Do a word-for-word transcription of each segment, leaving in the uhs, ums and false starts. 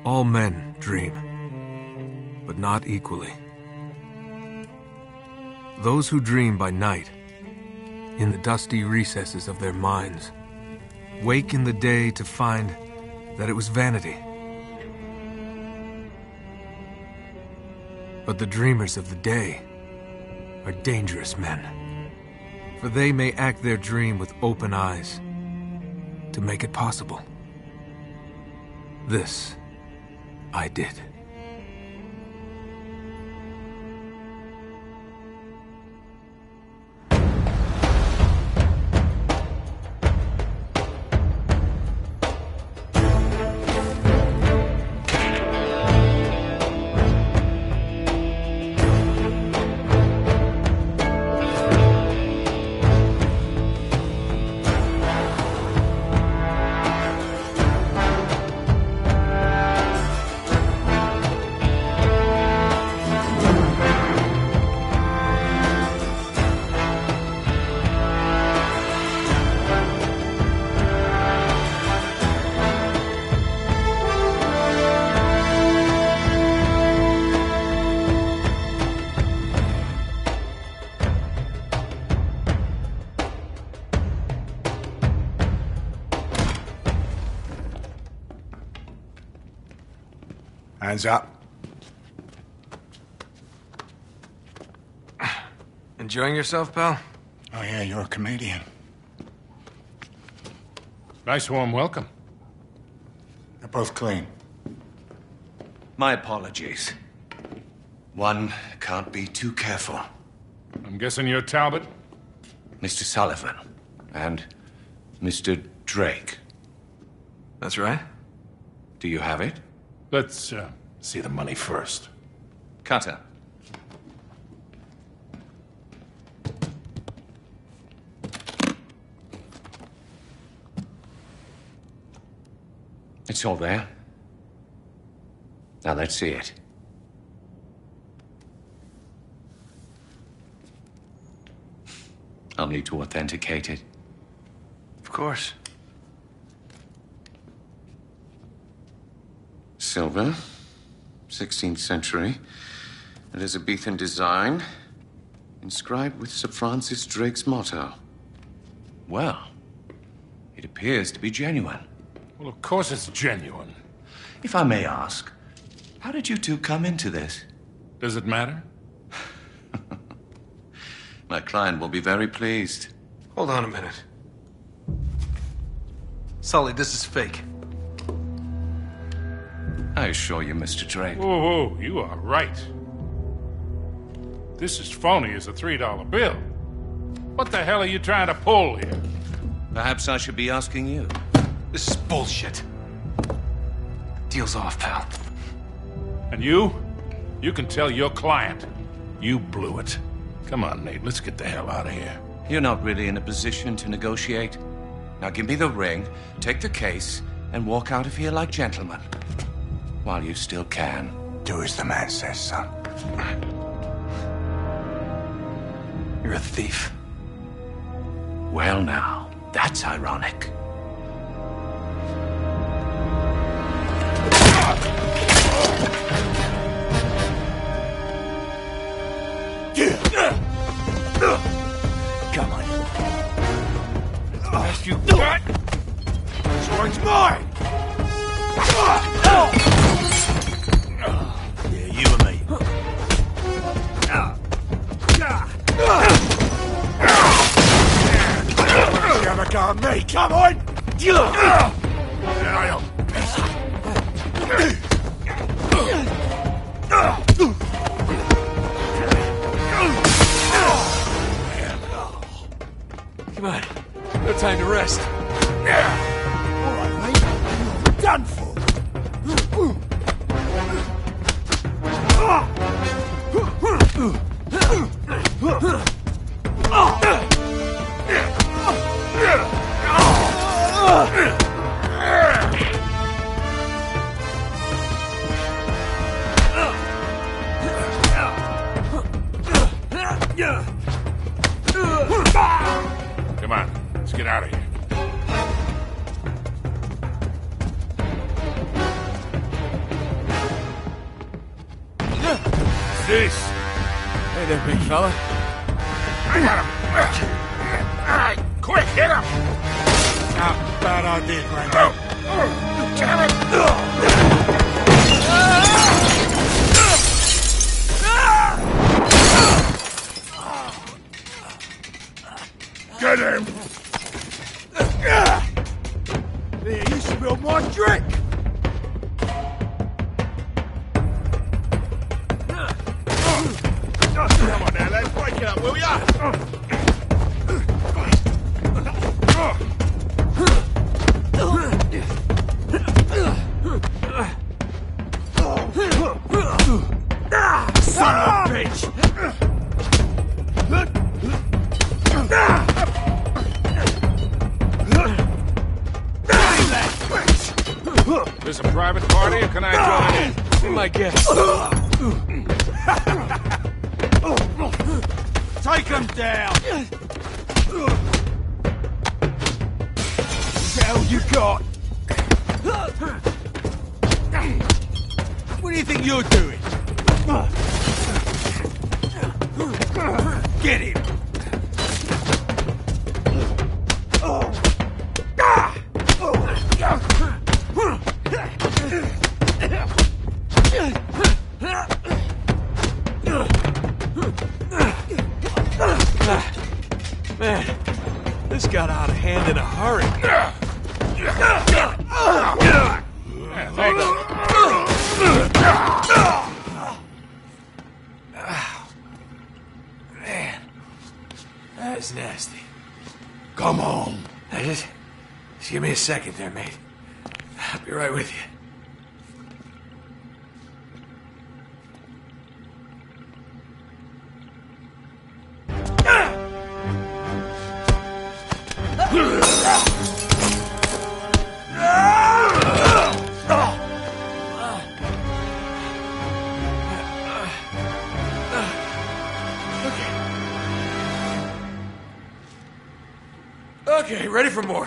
All men dream, but not equally. Those who dream by night, in the dusty recesses of their minds, wake in the day to find that it was vanity. But the dreamers of the day are dangerous men, for they may act their dream with open eyes to make it possible. This I did. Hands up. Enjoying yourself, pal? Oh yeah, you're a comedian. Nice warm welcome. They're both clean. My apologies. One can't be too careful. I'm guessing you're Talbot? Mister Sullivan. And Mister Drake. That's right. Do you have it? Let's, uh, see the money first. Cutter. It's all there. Now let's see it. I'll need to authenticate it. Of course. Silver, sixteenth century, Elizabethan design, inscribed with Sir Francis Drake's motto. Well, it appears to be genuine. Well, of course it's genuine. If I may ask, how did you two come into this? Does it matter? My client will be very pleased. Hold on a minute. Sully, this is fake. I assure you, Mister Drake. Whoa, whoa, you are right. This is phony as a three dollar bill. What the hell are you trying to pull here? Perhaps I should be asking you. This is bullshit. Deal's off, pal. And you? You can tell your client. You blew it. Come on, Nate, let's get the hell out of here. You're not really in a position to negotiate. Now give me the ring, take the case, and walk out of here like gentlemen. While you still can. Do as the man says, son. You're a thief. Well now, that's ironic. Come on. The best you got? This one's mine! Yeah, you and me. You have a go at me, come on! this? Hey there, big fella. I got him. All right, quick, hit him. Not a bad idea, Granddad. Damn it. Get him. Here, you spilled my drink. Come on now, let's break it up, will ya? Son of a bitch! This a private party, or can I join in? Be my guest. Take him down! What the hell you got? What do you think you're doing? Get him! Man, this got out of hand in a hurry. Yeah, thanks. Man, that is nasty. Come on! Now just, just give me a second there, mate. I'll be right with you. Okay, ready for more.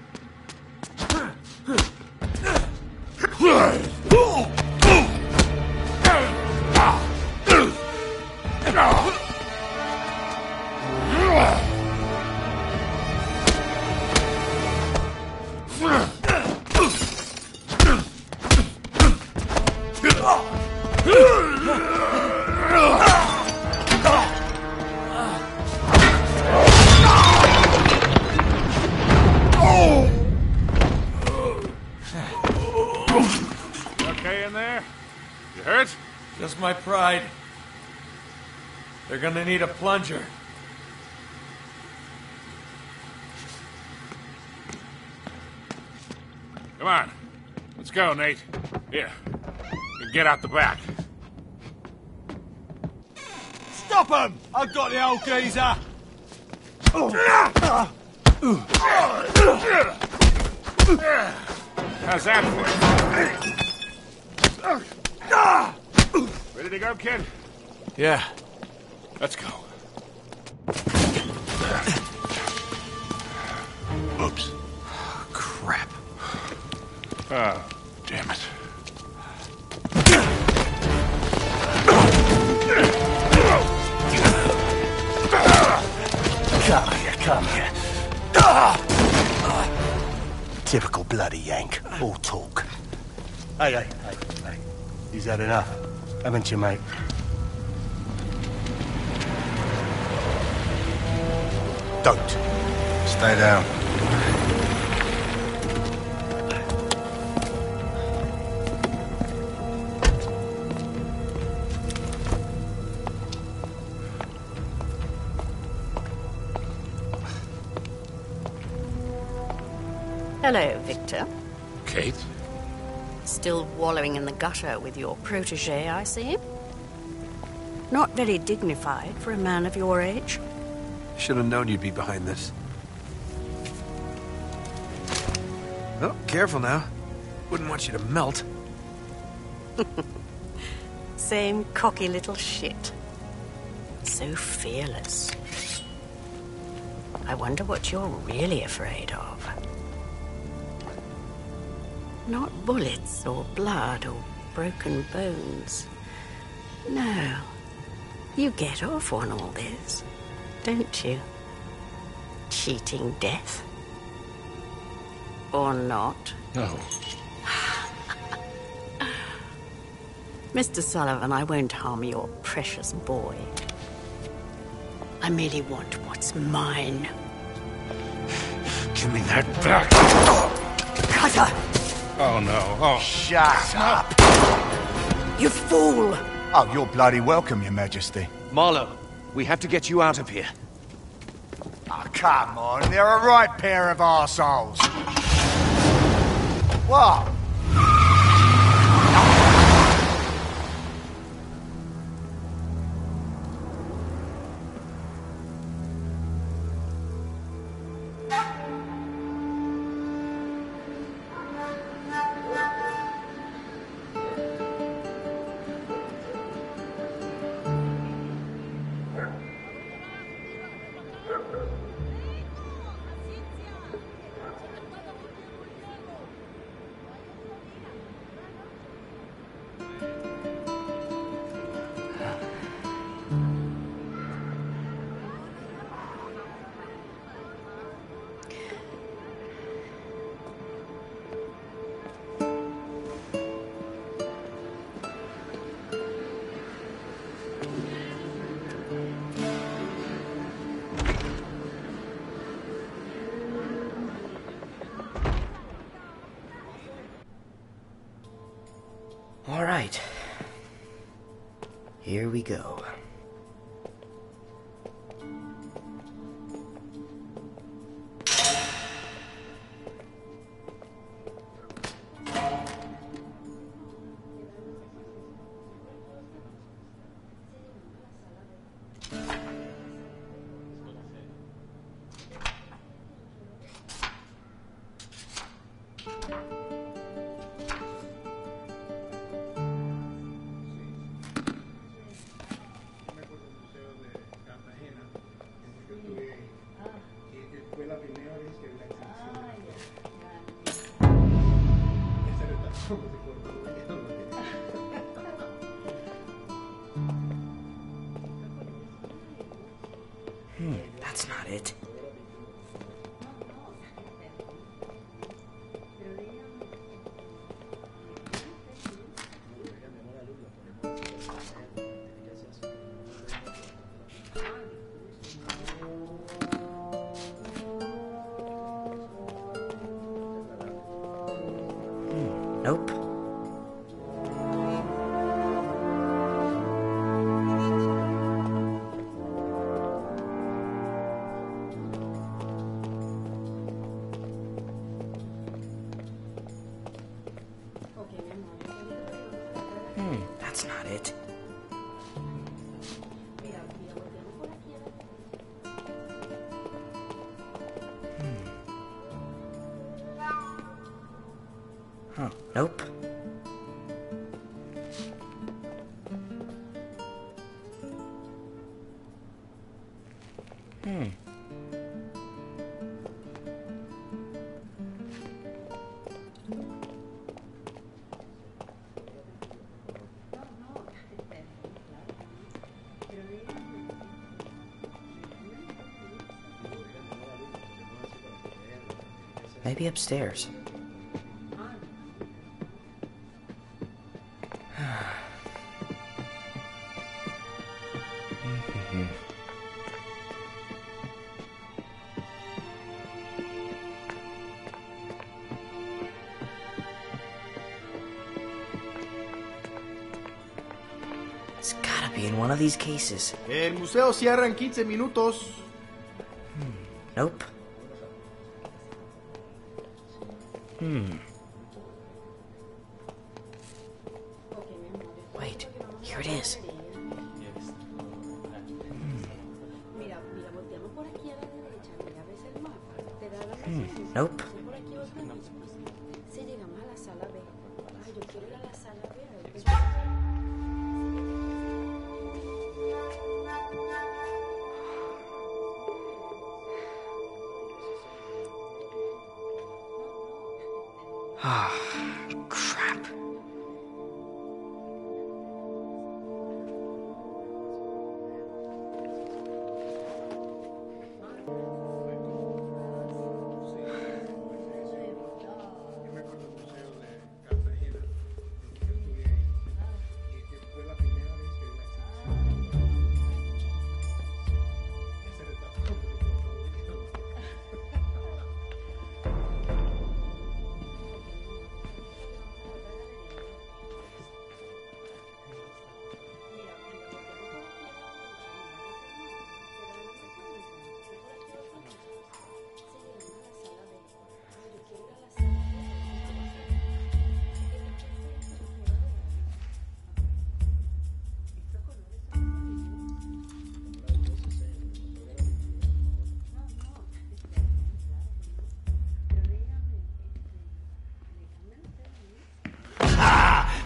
Okay in there? You hurt? Just my pride. They're gonna need a plunger. Come on. Let's go, Nate. Here. You get out the back. Stop him! I've got the old geezer! How's that for you? Ready to go, kid? Yeah. Let's go. Oops. Crap. Oh, damn it. Come here, come here. Typical bloody Yank. All talk. Hey, hey, hey, hey. He's had enough, haven't you, mate? Don't. Stay down. Hello, Victor. Kate? Still wallowing in the gutter with your protege, I see. Not very dignified for a man of your age. Should have known you'd be behind this. Oh, careful now. Wouldn't want you to melt. Same cocky little shit. So fearless. I wonder what you're really afraid of. Not bullets or blood or broken bones. No, You get off on all this, don't you? Cheating death. Or not. No. Mister Sullivan, I won't harm your precious boy. I merely want what's mine. Give me that back. Cutter! Oh, no. Oh. Shut up! You fool! Oh, you're bloody welcome, Your Majesty. Marlowe, we have to get you out of here. Oh, come on, they're a right pair of arseholes. What? All right. Here we go. Hmm, that's not it. Hmm, nope. Hmm, that's not it. Hmm. Huh, nope. Hmm. Maybe upstairs. It's gotta be in one of these cases. El museo cierra en quince minutos. Nope. Hmm. Wait, here it is. Hmm. Hmm. Nope. Ah, crap.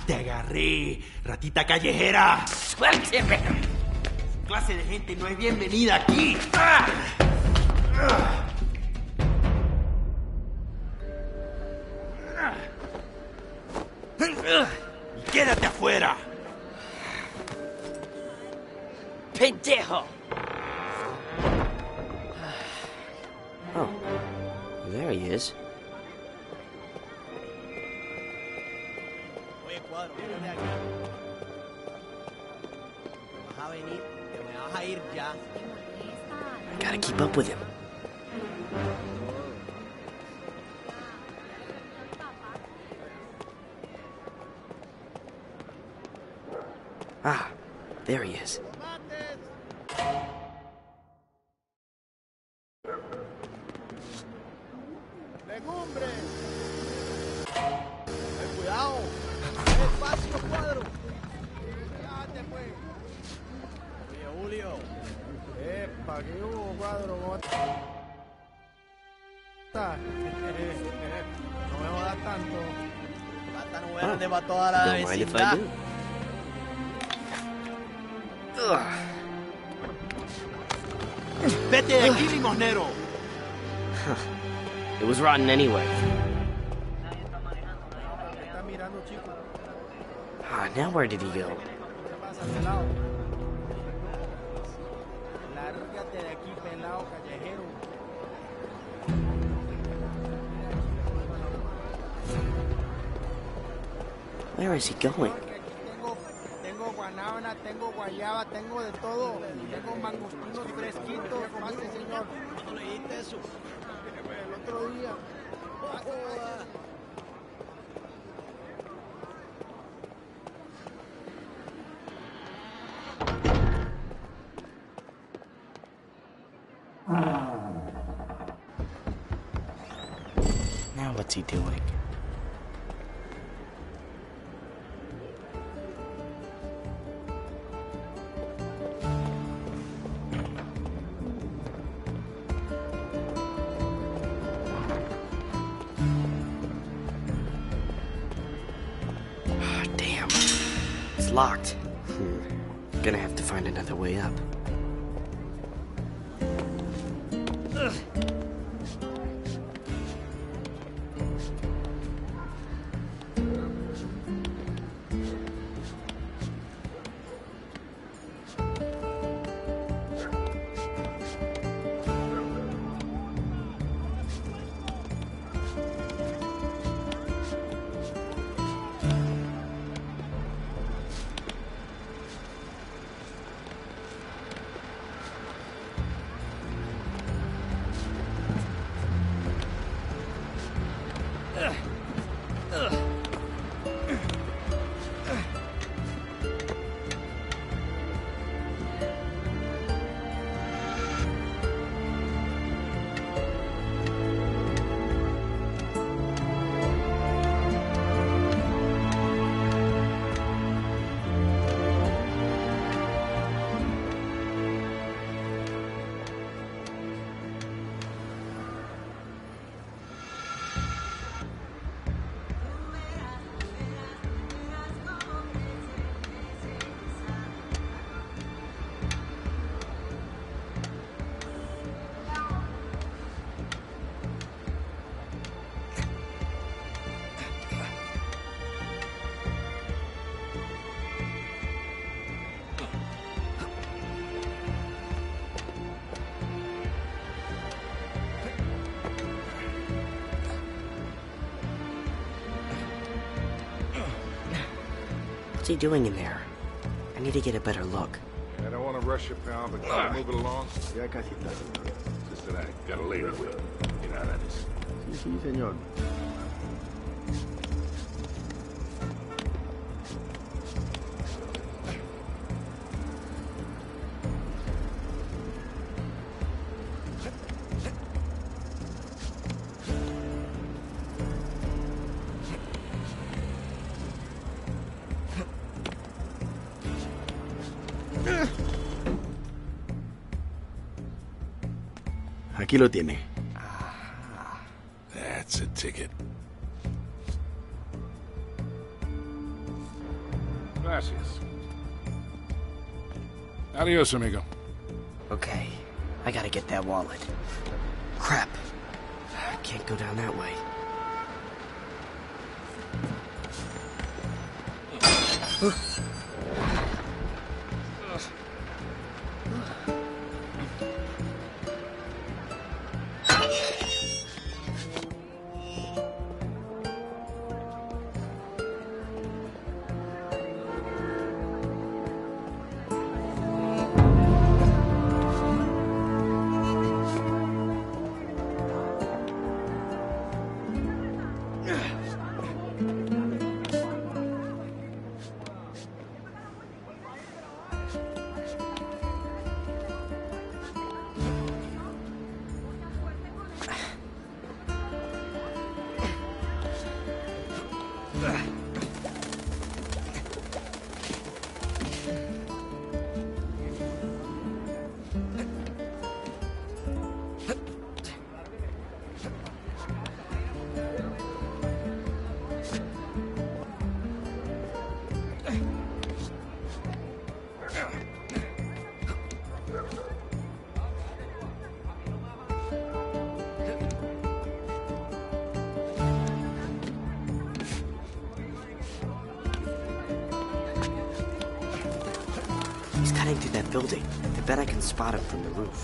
te agarré, ratita callejera. ¡Suélteme! Su clase de gente no es bienvenida aquí. ¡Ah! ¡Ah! Y quédate afuera. ¡Pendejo! Oh, there he is. Oye, Cuadro, vienes de aquí. Vas a venir, que me vas a ir ya. I gotta keep up with him. Ah, there he is. ¡Legumbre! ¡Ten cuidado! ¡Despacio, Cuadro! ¡Relájate, pues! Oye, Julio. ¡Epa! ¿Qué hubo, Cuadro? ¿Cómo estás? No me jodas tanto. Basta no grande para toda la Don't mind if vecindad. I do. Ugh. Vete de aquí, limosnero. It was rotten anyway. Está mirando, chico. Ah, now where did he go? ¿Qué pasa de lado? Lárgate de aquí, pelado, callejero. Where is he going? Tengo, tengo guanábana, tengo guayaba, tengo de todo. Tengo mangostinos fresquitos. Pase, señor. ¿Cuándo le dijiste eso? El otro día. Pase, pase. Now what's he doing? Ah, damn. It's locked. Hmm. Gonna have to find another way up. Ugh. What's he doing in there? I need to get a better look. I don't want to rush you, pal, but can you move it along? Ya casi está, señor. Just that I got a lady with it. You know how that is. Sí, sí, señor. Aquí lo tiene. That's a ticket. Gracias. Adios, amigo. Okay, I gotta get that wallet. Crap. I can't go down that way. He's cutting through that building. I bet I can spot him from the roof.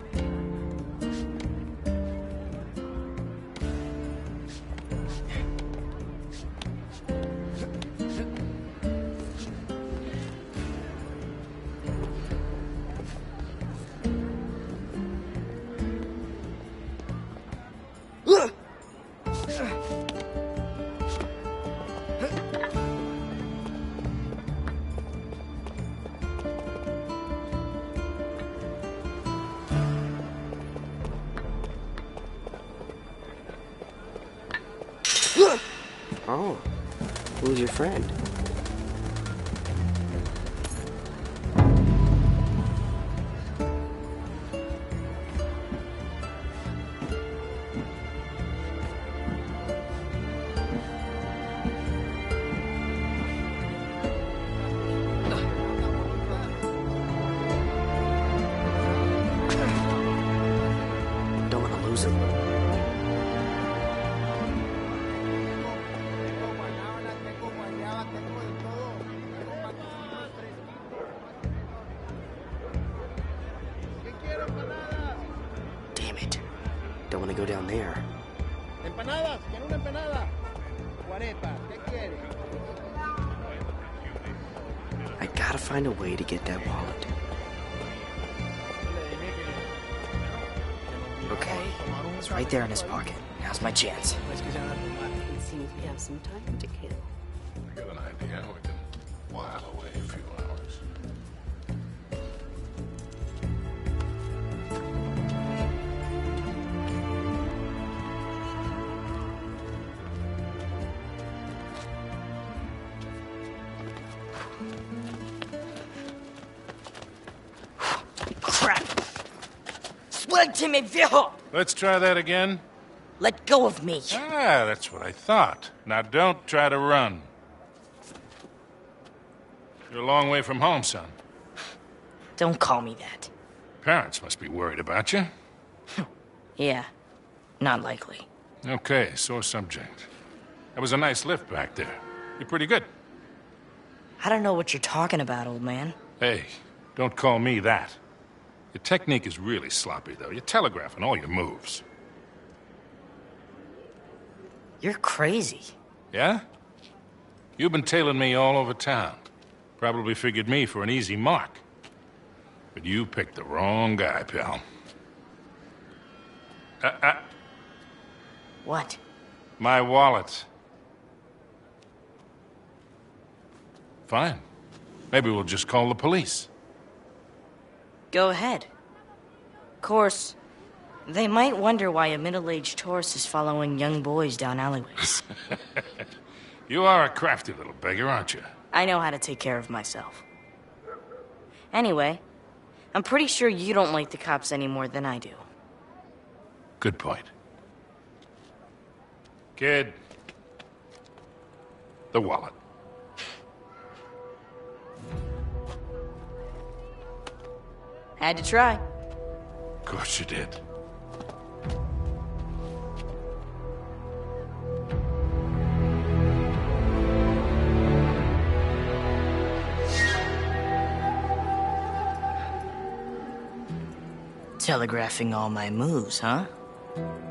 Oh, who's your friend? Don't want to lose him. Damn it. Don't want to go down there. Empanadas, quiero una empanada. Guarepa, ¿qué quiere? I gotta find a way to get that wallet. Okay, it's right there in his pocket. Now's my chance. It seems we have some time to kill. I got an idea. We can while away a few hours. Crap! Suélteme, viejo! Let's try that again. Let go of me. Ah, that's what I thought. Now don't try to run. You're a long way from home, son. Don't call me that. Parents must be worried about you. Yeah, not likely. Okay, sore subject. That was a nice lift back there. You're pretty good. I don't know what you're talking about, old man. Hey, don't call me that. Your technique is really sloppy, though. You're telegraphing all your moves. You're crazy. Yeah? You've been tailing me all over town. Probably figured me for an easy mark. But you picked the wrong guy, pal. Uh, uh. What? My wallet. Fine. Maybe we'll just call the police. Go ahead. Of course, they might wonder why a middle-aged tourist is following young boys down alleyways. You are a crafty little beggar, aren't you? I know how to take care of myself. Anyway, I'm pretty sure you don't like the cops any more than I do. Good point. Kid. The wallet. Had to try. Of course you did. Telegraphing all my moves, huh?